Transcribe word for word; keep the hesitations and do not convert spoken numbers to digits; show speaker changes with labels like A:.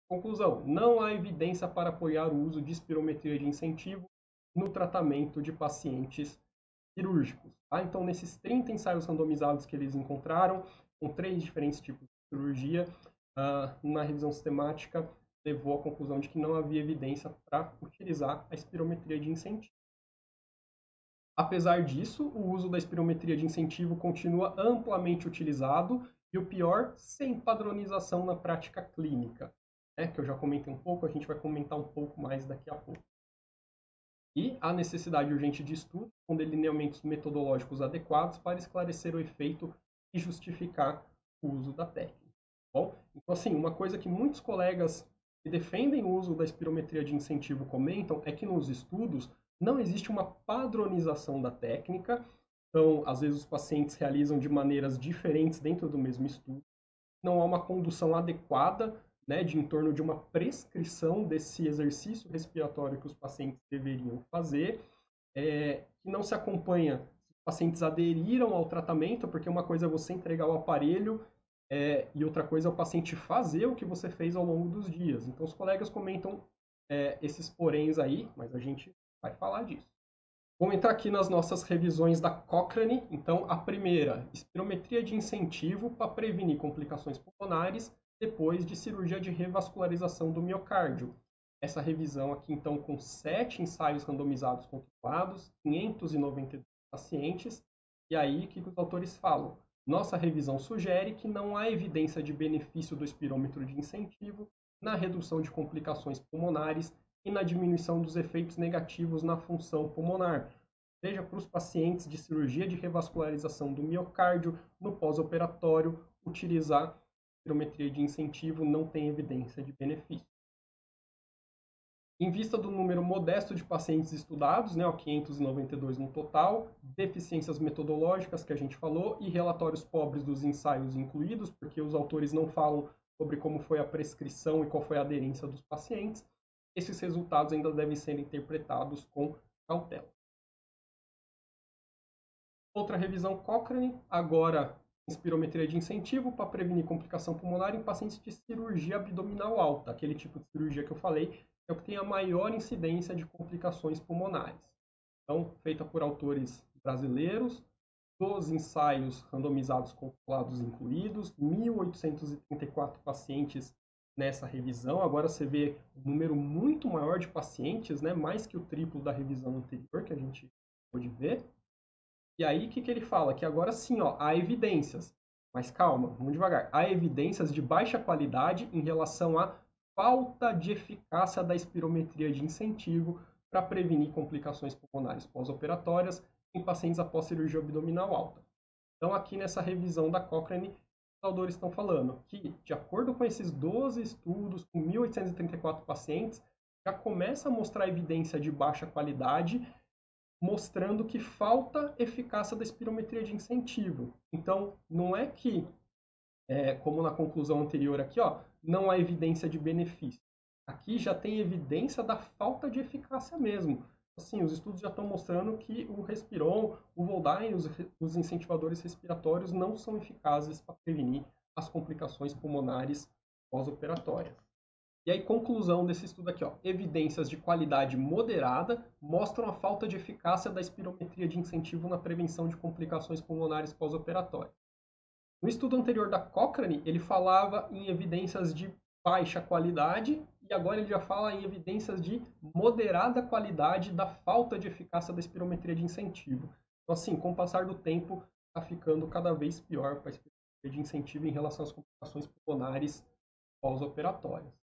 A: Conclusão, não há evidência para apoiar o uso de espirometria de incentivo no tratamento de pacientes cirúrgicos. Tá? Então, nesses trinta ensaios randomizados que eles encontraram, com três diferentes tipos de cirurgia, uh, na revisão sistemática, levou à conclusão de que não havia evidência para utilizar a espirometria de incentivo. Apesar disso, o uso da espirometria de incentivo continua amplamente utilizado e o pior, sem padronização na prática clínica, né, que eu já comentei um pouco, a gente vai comentar um pouco mais daqui a pouco. E a necessidade urgente de estudo com delineamentos metodológicos adequados para esclarecer o efeito e justificar o uso da técnica. Bom, então, assim, uma coisa que muitos colegas que defendem o uso da espirometria de incentivo comentam é que nos estudos não existe uma padronização da técnica, então, às vezes, os pacientes realizam de maneiras diferentes dentro do mesmo estudo, não há uma condução adequada, né, de em torno de uma prescrição desse exercício respiratório que os pacientes deveriam fazer, é, que não se acompanha se os pacientes aderiram ao tratamento, porque uma coisa é você entregar o aparelho é, e outra coisa é o paciente fazer o que você fez ao longo dos dias. Então, os colegas comentam é, esses poréns aí, mas a gente vai falar disso. Vamos entrar aqui nas nossas revisões da Cochrane. Então, a primeira, espirometria de incentivo para prevenir complicações pulmonares depois de cirurgia de revascularização do miocárdio. Essa revisão aqui, então, com sete ensaios randomizados controlados, quinhentos e noventa e dois pacientes. E aí, o que os autores falam? Nossa revisão sugere que não há evidência de benefício do espirômetro de incentivo na redução de complicações pulmonares e na diminuição dos efeitos negativos na função pulmonar, seja para os pacientes de cirurgia de revascularização do miocárdio no pós-operatório, utilizar espirometria de incentivo não tem evidência de benefício. Em vista do número modesto de pacientes estudados, né, quinhentos e noventa e dois no total, deficiências metodológicas que a gente falou e relatórios pobres dos ensaios incluídos, porque os autores não falam sobre como foi a prescrição e qual foi a aderência dos pacientes, esses resultados ainda devem ser interpretados com cautela. Outra revisão Cochrane, agora espirometria de incentivo para prevenir complicação pulmonar em pacientes de cirurgia abdominal alta, aquele tipo de cirurgia que eu falei, é o que tem a maior incidência de complicações pulmonares. Então, feita por autores brasileiros, doze ensaios randomizados controlados incluídos, mil oitocentos e trinta e quatro pacientes nessa revisão. Agora você vê um número muito maior de pacientes, né, mais que o triplo da revisão anterior que a gente pôde ver. E aí, o que, que ele fala? Que agora sim, ó, há evidências. Mas calma, vamos devagar. Há evidências de baixa qualidade em relação à falta de eficácia da espirometria de incentivo para prevenir complicações pulmonares pós-operatórias em pacientes após cirurgia abdominal alta. Então, aqui nessa revisão da Cochrane, os autores estão falando que, de acordo com esses doze estudos, com mil oitocentos e trinta e quatro pacientes, já começa a mostrar evidência de baixa qualidade, mostrando que falta eficácia da espirometria de incentivo. Então, não é que, é, como na conclusão anterior aqui, ó, não há evidência de benefício. Aqui já tem evidência da falta de eficácia mesmo. Assim, os estudos já estão mostrando que o Respiron, o Voltaren, os, os incentivadores respiratórios não são eficazes para prevenir as complicações pulmonares pós-operatórias. E aí, conclusão desse estudo aqui, ó, evidências de qualidade moderada mostram a falta de eficácia da espirometria de incentivo na prevenção de complicações pulmonares pós-operatórias. No estudo anterior da Cochrane, ele falava em evidências de baixa qualidade e agora ele já fala em evidências de moderada qualidade da falta de eficácia da espirometria de incentivo. Então, assim, com o passar do tempo, está ficando cada vez pior para a espirometria de incentivo em relação às complicações pulmonares pós-operatórias.